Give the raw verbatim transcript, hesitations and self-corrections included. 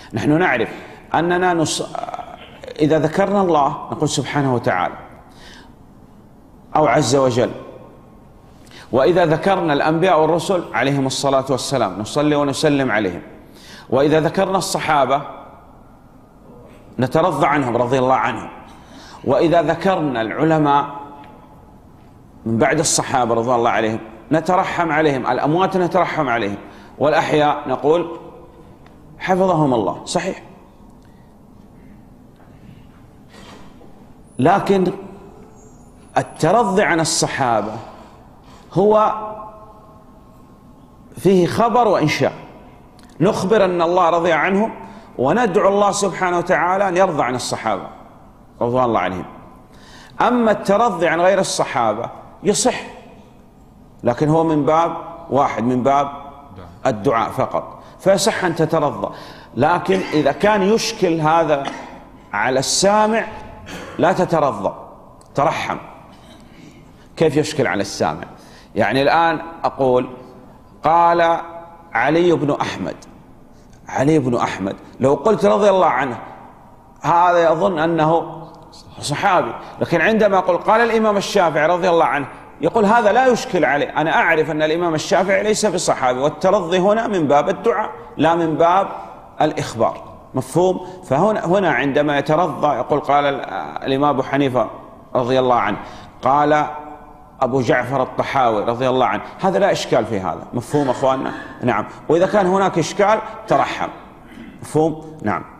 نحن نعرف أننا نص... إذا ذكرنا الله نقول سبحانه وتعالى أو عز وجل، وإذا ذكرنا الأنبياء والرسل عليهم الصلاة والسلام نصلي ونسلم عليهم، وإذا ذكرنا الصحابة نترضى عنهم رضي الله عنهم، وإذا ذكرنا العلماء من بعد الصحابة رضي الله عليهم نترحم عليهم، الأموات نترحم عليهم، والأحياء نقول حفظهم الله. صحيح، لكن الترضي عن الصحابة هو فيه خبر وإنشاء، نخبر أن الله رضي عنهم وندعو الله سبحانه وتعالى أن يرضى عن الصحابة رضوان الله عليهم. أما الترضي عن غير الصحابة يصح، لكن هو من باب واحد، من باب الدعاء فقط، فيصح أن تترضى. لكن إذا كان يشكل هذا على السامع لا تترضى، ترحم. كيف يشكل على السامع؟ يعني الآن أقول قال علي بن أحمد، علي بن أحمد لو قلت رضي الله عنه هذا يظن أنه صحابي، لكن عندما أقول قال الإمام الشافعي رضي الله عنه يقول هذا لا يشكل عليه، أنا أعرف أن الإمام الشافعي ليس بصحابي، والترضي هنا من باب الدعاء لا من باب الإخبار. مفهوم؟ فهنا هنا عندما يترضى يقول قال الإمام أبو حنيفة رضي الله عنه، قال أبو جعفر الطحاوي رضي الله عنه، هذا لا إشكال في هذا. مفهوم أخواننا؟ نعم. وإذا كان هناك إشكال ترحم. مفهوم؟ نعم.